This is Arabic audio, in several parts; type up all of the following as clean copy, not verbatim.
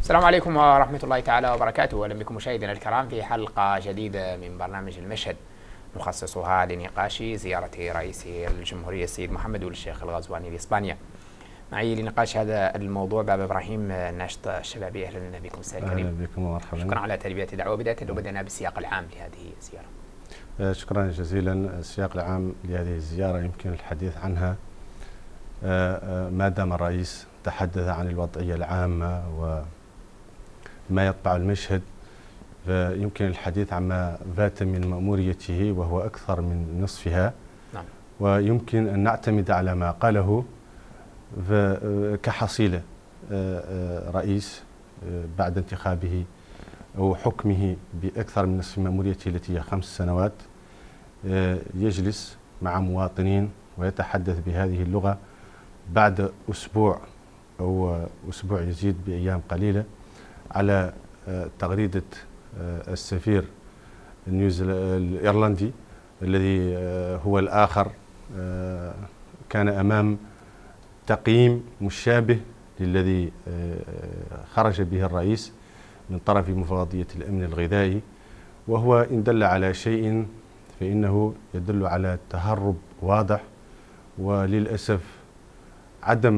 السلام عليكم ورحمة الله تعالى وبركاته. أهلا بكم مشاهدينا الكرام في حلقة جديدة من برنامج المشهد نخصصها لنقاش زيارة رئيس الجمهورية السيد محمد ولد الشيخ الغزواني لإسبانيا. معي لنقاش هذا الموضوع باب إبراهيم الناشط الشبابي. أهلا بكم أستاذ الكريم. أهلا بكم ومرحبا. شكرا على تلبية الدعوة. بداية بدأنا بالسياق العام لهذه الزيارة. شكرا جزيلا. السياق العام لهذه الزيارة يمكن الحديث عنها ما دام الرئيس تحدث عن الوضعية العامة وما يطبع المشهد، فيمكن الحديث عما فات من مأموريته وهو أكثر من نصفها. نعم. ويمكن أن نعتمد على ما قاله كحصيلة رئيس بعد انتخابه أو حكمه بأكثر من نصف مأموريته التي هي 5 سنوات، يجلس مع مواطنين ويتحدث بهذه اللغة بعد أسبوع أو أسبوع يزيد بأيام قليلة على تغريدة السفير الإيرلندي الذي هو الآخر كان أمام تقييم مشابه للذي خرج به الرئيس من طرف مفوضية الأمن الغذائي، وهو إن دل على شيء فإنه يدل على تهرب واضح وللأسف عدم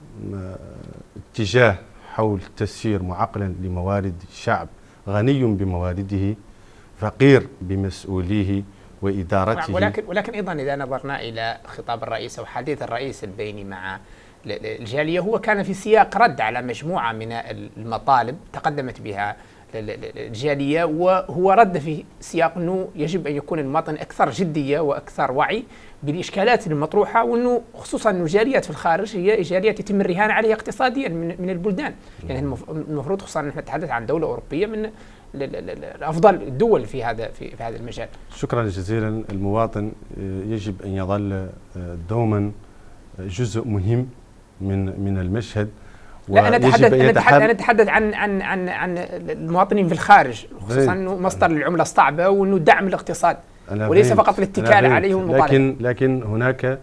اتجاه حول تسيير معقلا لموارد شعب غني بموارده فقير بمسؤوليه وإدارته. ولكن أيضا إذا نظرنا إلى خطاب الرئيس أو حديث الرئيس البيني مع الجالية، هو كان في سياق رد على مجموعة من المطالب تقدمت بها الجالية، وهو رد في سياق أنه يجب أن يكون المواطن أكثر جدية وأكثر وعي بالإشكالات المطروحة، وأنه خصوصا أن الجاليات في الخارج هي جاليات يتم الرهان عليها اقتصاديا من البلدان. يعني المفروض خصوصا نحن نتحدث عن دولة أوروبية من أفضل الدول في هذا المجال. شكرا جزيلا. المواطن يجب أن يظل دوما جزء مهم من المشهد. لا، أنا أتحدث عن المواطنين في الخارج، خصوصا أنه مصدر للعملة الصعبة وأنه دعم الاقتصاد وليس فقط الاتكال عليه والمطالبة. لكن هناك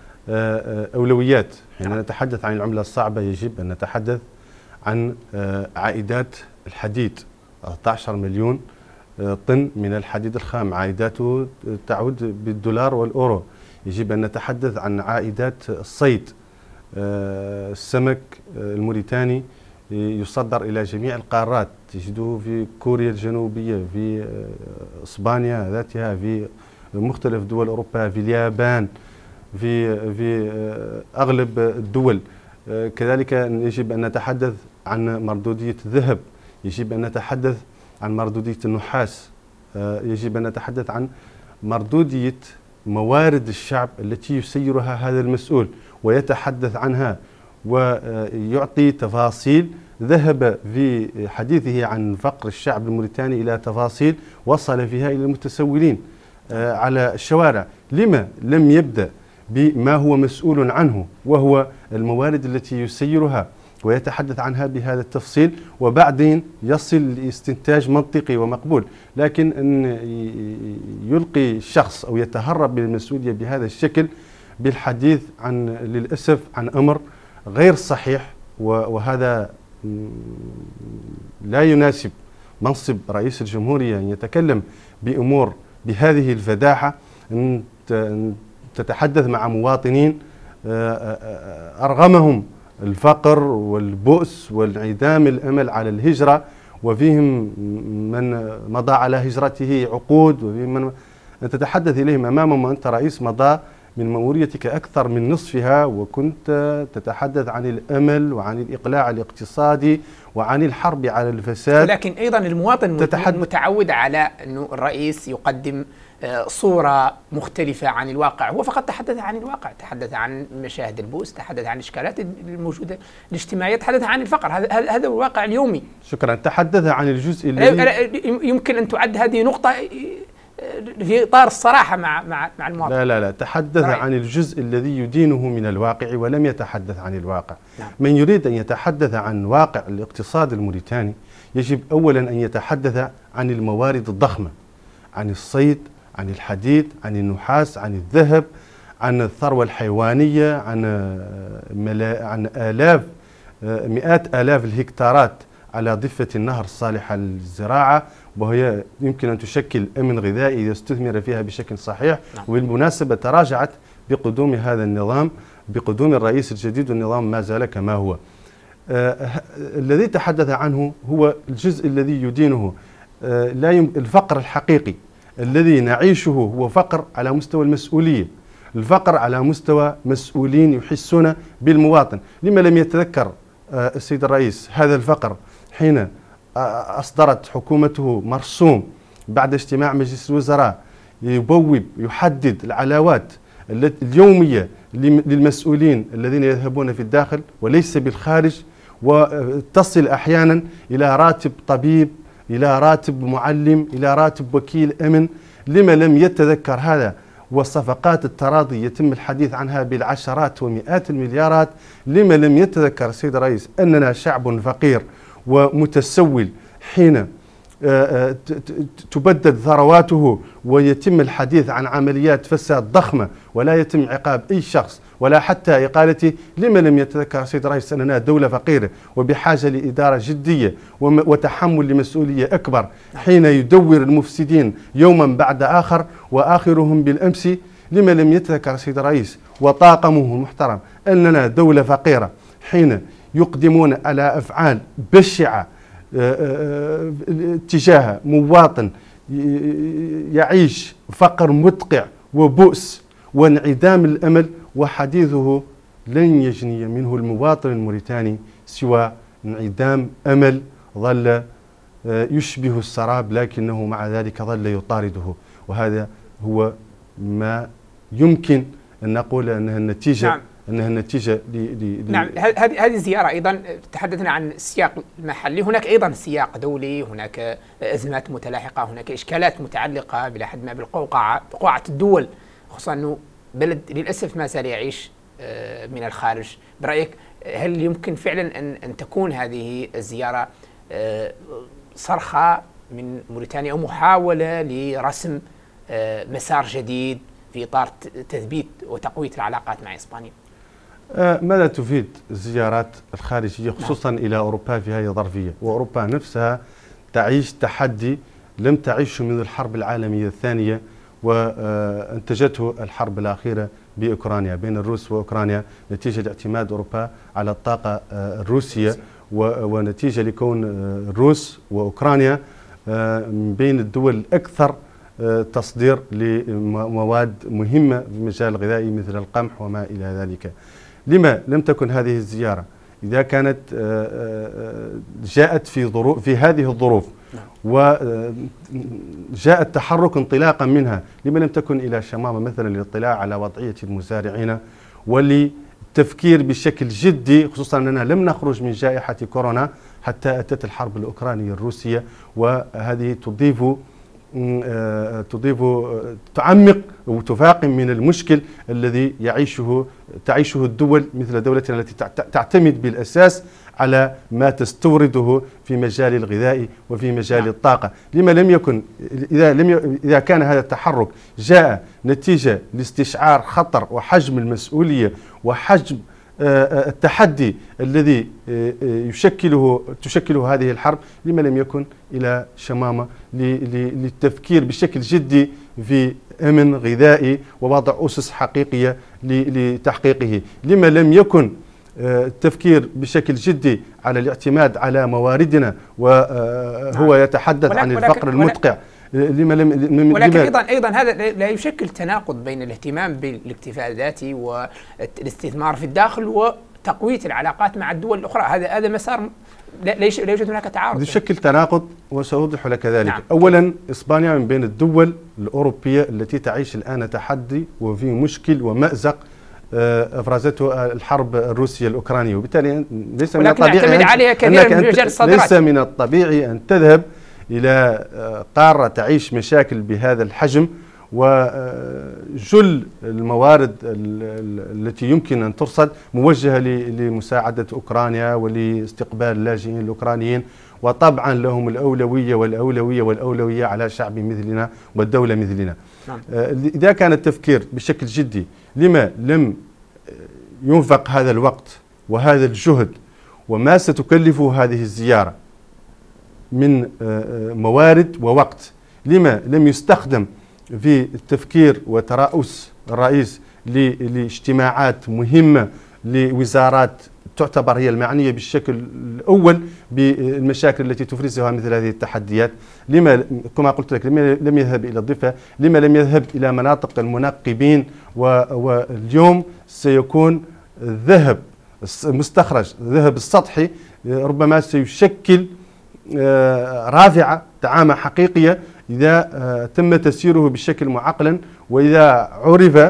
أولويات. حين نتحدث عن العملة الصعبة يجب أن نتحدث عن عائدات الحديد. 13 مليون طن من الحديد الخام عائداته تعود بالدولار والأورو. يجب أن نتحدث عن عائدات الصيد. السمك الموريتاني يصدر إلى جميع القارات، تجده في كوريا الجنوبية، في إسبانيا ذاتها، في مختلف دول أوروبا، في اليابان، في أغلب الدول. كذلك يجب أن نتحدث عن مردودية الذهب، يجب أن نتحدث عن مردودية النحاس، يجب أن نتحدث عن مردودية موارد الشعب التي يسيرها هذا المسؤول ويتحدث عنها ويعطي تفاصيل. ذهب في حديثه عن فقر الشعب الموريتاني إلى تفاصيل وصل فيها إلى المتسولين على الشوارع. لما لم يبدأ بما هو مسؤول عنه وهو الموارد التي يسيرها ويتحدث عنها بهذا التفصيل، وبعدين يصل لاستنتاج منطقي ومقبول؟ لكن أن يلقي الشخص أو يتهرب من المسؤولية بهذا الشكل بالحديث للأسف عن أمر غير صحيح، وهذا لا يناسب منصب رئيس الجمهورية أن يتكلم بأمور بهذه الفداحة. أن تتحدث مع مواطنين أرغمهم الفقر والبؤس وانعدام الأمل على الهجرة، وفيهم من مضى على هجرته عقود، وفيهم من تتحدث إليهم أمامهم وأنت رئيس مضى من مأموريتك أكثر من نصفها، وكنت تتحدث عن الأمل وعن الإقلاع الاقتصادي وعن الحرب على الفساد. لكن أيضا المواطن متعود على أنه الرئيس يقدم صورة مختلفة عن الواقع. هو فقط تحدث عن الواقع، تحدث عن مشاهد البؤس، تحدث عن الإشكالات الموجودة الاجتماعية، تحدث عن الفقر. هذا هو الواقع اليومي. شكرا. تحدث عن الجزء الذي يمكن أن تعد هذه نقطة في إطار الصراحة مع المواطن. لا تحدث عن الجزء الذي يدينه من الواقع ولم يتحدث عن الواقع. من يريد أن يتحدث عن واقع الاقتصاد الموريتاني يجب أولا أن يتحدث عن الموارد الضخمة، عن الصيد، عن الحديد، عن النحاس، عن الذهب، عن الثروة الحيوانية، عن آلاف مئات آلاف الهكتارات على ضفة النهر الصالحة للزراعة، وهي يمكن أن تشكل أمن غذائي إذا استثمر فيها بشكل صحيح. وبالمناسبة تراجعت بقدوم هذا النظام، بقدوم الرئيس الجديد، والنظام ما زال كما هو. الذي تحدث عنه هو الجزء الذي يدينه. الفقر الحقيقي الذي نعيشه هو فقر على مستوى المسؤولية، الفقر على مستوى مسؤولين يحسون بالمواطن. لما لم يتذكر السيد الرئيس هذا الفقر حين أصدرت حكومته مرسوم بعد اجتماع مجلس الوزراء يبوب يحدد العلاوات اليومية للمسؤولين الذين يذهبون في الداخل وليس بالخارج، وتصل أحيانا إلى راتب طبيب، إلى راتب معلم، إلى راتب وكيل أمن. لما لم يتذكر هذا؟ وصفقات التراضي يتم الحديث عنها بالعشرات ومئات المليارات. لما لم يتذكر السيد الرئيس أننا شعب فقير ومتسول حين تبدد ثرواته ويتم الحديث عن عمليات فساد ضخمة ولا يتم عقاب أي شخص ولا حتى إقالته؟ لما لم يتذكر السيد الرئيس أننا دولة فقيرة وبحاجة لإدارة جدية وتحمل لمسؤولية أكبر حين يدور المفسدين يوما بعد آخر وآخرهم بالأمس؟ لما لم يتذكر السيد الرئيس وطاقمه المحترم أننا دولة فقيرة حين يقدمون على أفعال بشعة تجاه مواطن يعيش فقر مدقع وبؤس وانعدام الأمل، وحديثه لن يجني منه المواطن الموريتاني سوى انعدام أمل ظل يشبه السراب لكنه مع ذلك ظل يطارده. وهذا هو ما يمكن أن نقول أنها النتيجة. نعم. أنها النتيجة نعم. هذه الزيارة أيضا تحدثنا عن السياق المحلي، هناك أيضا سياق دولي، هناك أزمات متلاحقة، هناك إشكالات متعلقة بلا حد ما بقوقعة الدول، خصوصا أنه بلد للأسف ما زال يعيش من الخارج. برأيك هل يمكن فعلا أن تكون هذه الزيارة صرخة من موريتانيا أو محاولة لرسم مسار جديد في إطار تثبيت وتقوية العلاقات مع إسبانيا؟ ماذا تفيد الزيارات الخارجية خصوصا إلى أوروبا في هذه الظرفية؟ وأوروبا نفسها تعيش تحدي لم تعيشه منذ الحرب العالمية الثانية، وانتجته الحرب الأخيرة بأوكرانيا بين الروس وأوكرانيا نتيجة اعتماد أوروبا على الطاقة الروسية، ونتيجة لكون الروس وأوكرانيا من بين الدول الأكثر تصدير لمواد مهمة في المجال الغذائي مثل القمح وما إلى ذلك. لما لم تكن هذه الزيارة إذا كانت جاءت في هذه الظروف وجاء التحرك انطلاقا منها؟ لما لم تكن إلى شمامة مثلا للاطلاع على وضعية المزارعين وللتفكير بشكل جدي، خصوصا أننا لم نخرج من جائحة كورونا حتى أتت الحرب الأوكرانية الروسية، وهذه تعمق وتفاقم من المشكل الذي تعيشه الدول مثل دولتنا التي تعتمد بالأساس على ما تستورده في مجال الغذاء وفي مجال الطاقة. لما لم يكن إذا كان هذا التحرك جاء نتيجة لاستشعار خطر وحجم المسؤولية وحجم التحدي الذي تشكله هذه الحرب، لما لم يكن إلى شمامة للتفكير بشكل جدي في أمن غذائي ووضع أسس حقيقية لتحقيقه؟ لما لم يكن التفكير بشكل جدي على الاعتماد على مواردنا وهو يتحدث عن الفقر المدقع؟ ولكن أيضا هذا لا يشكل تناقض بين الاهتمام بالاكتفاء الذاتي والاستثمار في الداخل وتقوية العلاقات مع الدول الأخرى. هذا مسار لا يوجد هناك تعارض. يشكل تناقض وسأوضح لك ذلك. نعم. أولا إسبانيا من بين الدول الأوروبية التي تعيش الآن تحدي وفي مشكل ومأزق افرزته الحرب الروسيه الاوكرانيه، وبالتالي ليس من الطبيعي ان تذهب الى قاره تعيش مشاكل بهذا الحجم، وجل الموارد التي يمكن ان ترصد موجهه لمساعده اوكرانيا ولاستقبال اللاجئين الاوكرانيين، وطبعا لهم الاولويه على شعب مثلنا والدوله مثلنا. نعم. اذا كان التفكير بشكل جدي، لما لم ينفق هذا الوقت وهذا الجهد وما ستكلفه هذه الزيارة من موارد ووقت. لما لم يستخدم في التفكير وترأس الرئيس لاجتماعات مهمة لوزارات تعتبر هي المعنية بالشكل الأول بالمشاكل التي تفرزها مثل هذه التحديات؟ لما كما قلت لك لما لم يذهب إلى الضفة؟ لما لم يذهب إلى مناطق المنقبين؟ واليوم سيكون الذهب مستخرج، الذهب السطحي ربما سيشكل رافعة دعامة حقيقية إذا تم تسييره بشكل معقلا، وإذا عرف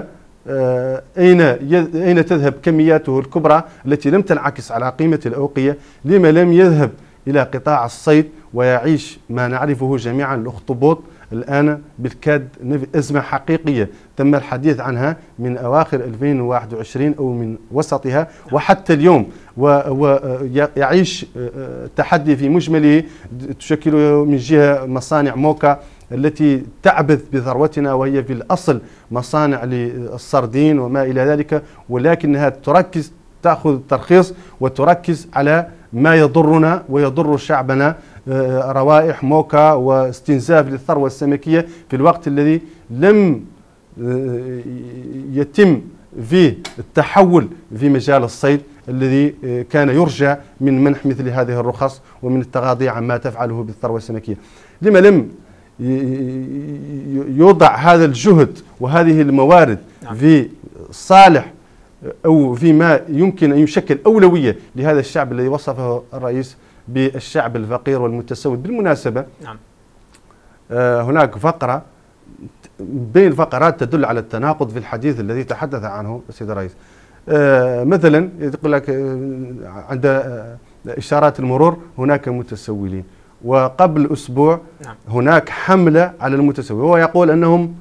أين تذهب كمياته الكبرى التي لم تنعكس على قيمة الأوقية. لما لم يذهب إلى قطاع الصيد ويعيش ما نعرفه جميعا الأخطبوط؟ الآن بالكاد أزمة حقيقية تم الحديث عنها من أواخر 2021 أو من وسطها وحتى اليوم، ويعيش تحدي في مجمله تشكل من جهة مصانع موكا التي تعبث بثروتنا، وهي في الأصل مصانع للسردين وما إلى ذلك، ولكنها تأخذ الترخيص وتركز على ما يضرنا ويضر شعبنا، روائح موكا واستنزاف للثروة السمكية في الوقت الذي لم يتم فيه التحول في مجال الصيد الذي كان يرجى من منح مثل هذه الرخص ومن التغاضي عما تفعله بالثروة السمكية. لما لم يوضع هذا الجهد وهذه الموارد في صالح أو فيما يمكن أن يشكل أولوية لهذا الشعب الذي وصفه الرئيس بالشعب الفقير والمتسول؟ بالمناسبة هناك فقرة بين فقرات تدل على التناقض في الحديث الذي تحدث عنه السيد الرئيس. مثلا يقول لك عند إشارات المرور هناك متسولين، وقبل أسبوع هناك حملة على المتسول، هو يقول أنهم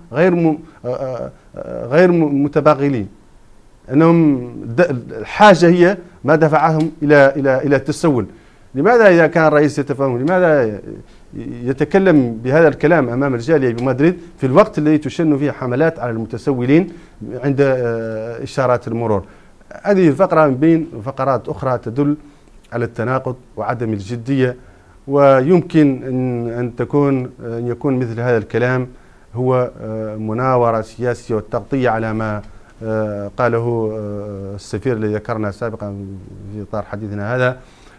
غير متباغلين، أنهم الحاجة هي ما دفعهم إلى التسول. لماذا إذا كان الرئيس يتفهم لماذا يتكلم بهذا الكلام أمام الجالية بمدريد في الوقت الذي تشن فيه حملات على المتسولين عند إشارات المرور؟ هذه الفقرة من بين فقرات أخرى تدل على التناقض وعدم الجدية، ويمكن أن يكون مثل هذا الكلام هو مناورة سياسية والتغطية على ما قاله السفير الذي ذكرنا سابقا في إطار حديثنا هذا،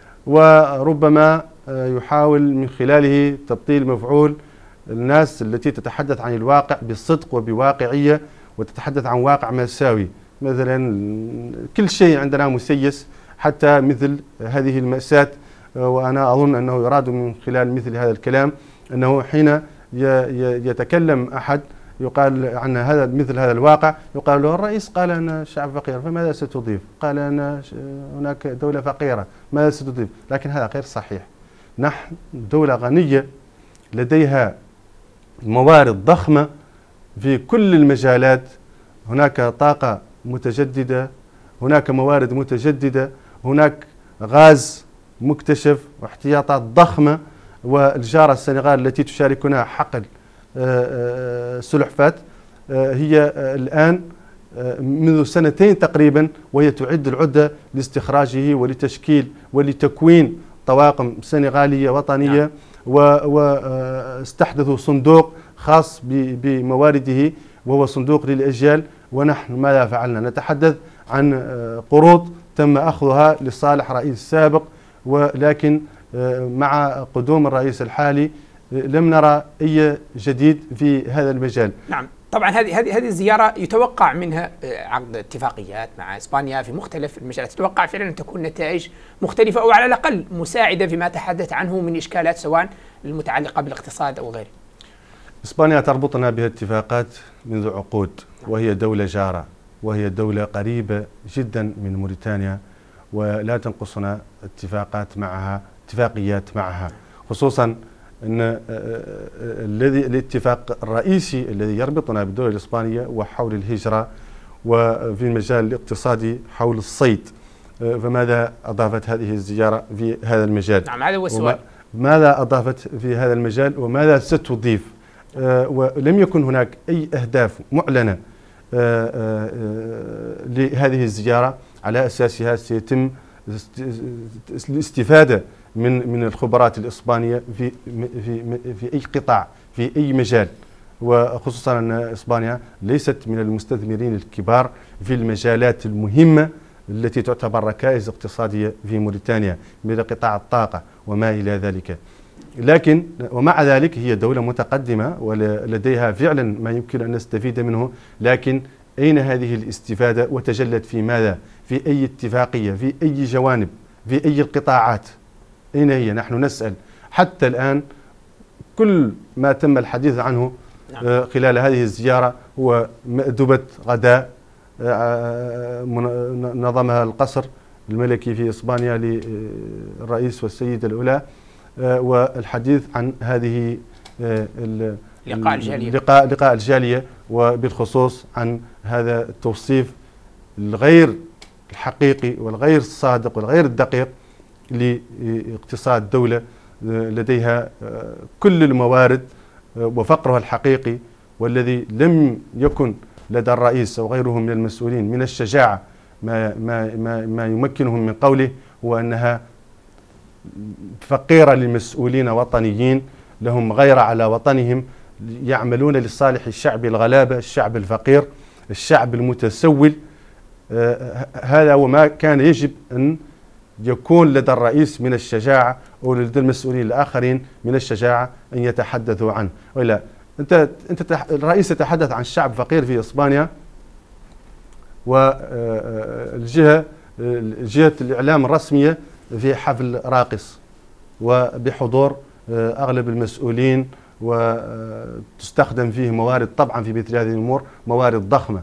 وربما يحاول من خلاله تبطيل مفعول الناس التي تتحدث عن الواقع بصدق وبواقعية وتتحدث عن واقع مأساوي. مثلا كل شيء عندنا مسيس حتى مثل هذه المأساة، وأنا أظن أنه يراد من خلال مثل هذا الكلام أنه حين يتكلم أحد يقال عن مثل هذا الواقع يقال له الرئيس قال أن الشعب فقير فماذا ستضيف؟ قال أن هناك دولة فقيرة ماذا ستضيف؟ لكن هذا غير صحيح. نحن دولة غنية لديها موارد ضخمة في كل المجالات، هناك طاقة متجددة، هناك موارد متجددة، هناك غاز مكتشف واحتياطات ضخمة، والجارة السنغال التي تشاركنا حقل سلحفاة هي الآن منذ سنتين تقريبا وهي تعد العدة لاستخراجه ولتشكيل ولتكوين طواقم سنغالية وطنية، واستحدثوا صندوق خاص بموارده وهو صندوق للأجيال. ونحن ماذا فعلنا؟ نتحدث عن قروض تم أخذها لصالح رئيس سابق، ولكن مع قدوم الرئيس الحالي لم نرى أي جديد في هذا المجال. نعم، طبعا هذه الزيارة يتوقع منها عقد اتفاقيات مع إسبانيا في مختلف المجالات، تتوقع فعلا أن تكون نتائج مختلفة أو على الأقل مساعدة فيما تحدث عنه من إشكالات سواء المتعلقة بالاقتصاد أو غيره. إسبانيا تربطنا بها اتفاقات منذ عقود، وهي دولة جارة وهي دولة قريبة جدا من موريتانيا، ولا تنقصنا اتفاقيات معها، خصوصا أن الاتفاق الرئيسي الذي يربطنا بالدولة الإسبانية هو حول الهجرة، وفي المجال الاقتصادي حول الصيد. فماذا أضافت هذه الزيارة في هذا المجال؟ نعم، هذا هو السؤال. ماذا أضافت في هذا المجال وماذا ستضيف؟ ولم يكن هناك أي أهداف معلنة لهذه الزيارة على أساسها سيتم الاستفادة من الخبرات الإسبانية في أي قطاع، في أي مجال، وخصوصا أن إسبانيا ليست من المستثمرين الكبار في المجالات المهمة التي تعتبر ركائز اقتصادية في موريتانيا مثل قطاع الطاقة وما إلى ذلك. لكن ومع ذلك هي دولة متقدمة ولديها فعلا ما يمكن أن نستفيد منه، لكن أين هذه الاستفادة وتجلت في ماذا؟ في أي اتفاقية؟ في أي جوانب؟ في أي القطاعات؟ أين هي؟ نحن نسأل حتى الآن. كل ما تم الحديث عنه خلال هذه الزيارة هو مأدبة غداء نظمها القصر الملكي في إسبانيا للرئيس والسيدة الأولى، والحديث عن هذه لقاء الجالية، وبالخصوص عن هذا التوصيف الغير الحقيقي والغير الصادق والغير الدقيق لاقتصاد دولة لديها كل الموارد وفقرها الحقيقي، والذي لم يكن لدى الرئيس أو غيره من المسؤولين من الشجاعة ما يمكنهم من قوله، هو أنها فقيرة لمسؤولين وطنيين لهم غيرة على وطنهم، يعملون لصالح الشعب الغلابة، الشعب الفقير، الشعب المتسول. هذا هو ما كان يجب أن يكون لدى الرئيس من الشجاعة، أو لدى المسؤولين الآخرين من الشجاعة أن يتحدثوا عنه. ولا أنت الرئيس يتحدث عن شعب فقير في إسبانيا، والجهة جهة الإعلام الرسمية في حفل راقص وبحضور أغلب المسؤولين، وتستخدم فيه موارد طبعا في مثل هذه الأمور موارد ضخمة.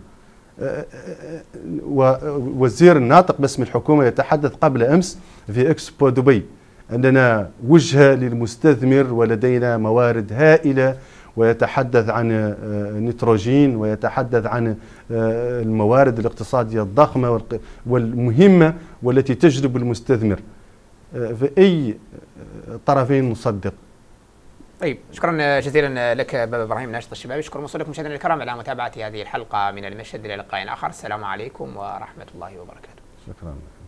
ووزير الناطق باسم الحكومة يتحدث قبل أمس في إكسبو دبي أننا وجهة للمستثمر ولدينا موارد هائلة، ويتحدث عن النيتروجين، ويتحدث عن الموارد الاقتصادية الضخمة والمهمة والتي تجذب المستثمر. في أي طرفين نصدق؟ طيب، شكرا جزيلا لك بابا ابراهيم ناشط الشبابي. شكرا موصول لكم مشاهدينا الكرام على متابعة هذه الحلقة من المشهد. إلى لقاء آخر، السلام عليكم ورحمة الله وبركاته. شكرا.